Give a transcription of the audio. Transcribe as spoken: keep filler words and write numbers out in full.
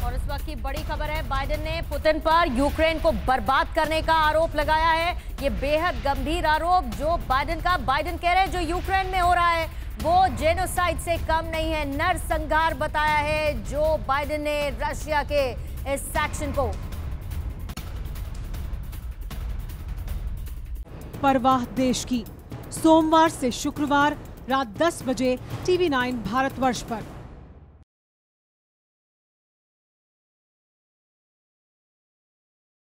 और इस वक्त की बड़ी खबर है, बाइडेन ने पुतिन पर यूक्रेन को बर्बाद करने का आरोप लगाया है। ये बेहद गंभीर आरोप जो बाइडेन का बाइडेन कह रहे हैं जो यूक्रेन में हो रहा है वो जेनोसाइड से कम नहीं है, नरसंहार बताया है जो बाइडेन ने रशिया के इस एक्शन को। परवाह देश की, सोमवार से शुक्रवार रात दस बजे टीवी नाइन भारतवर्ष पर।